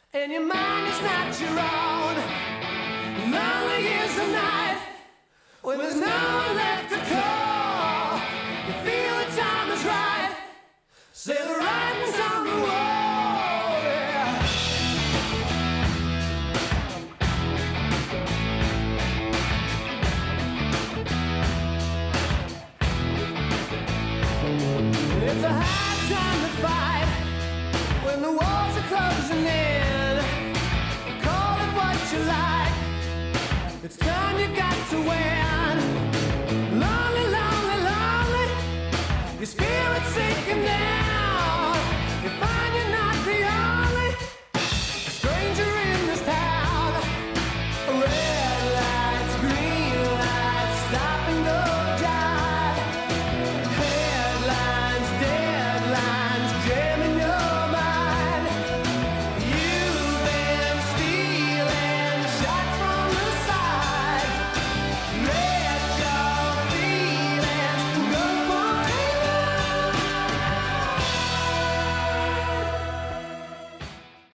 and your mind is not your own. Lonely is the night when there's no one left to call. You feel the time is right, say the writing's on the wall, yeah. It's a hard time to fight when the walls are closing in. Call it what you like, it's time you got to win.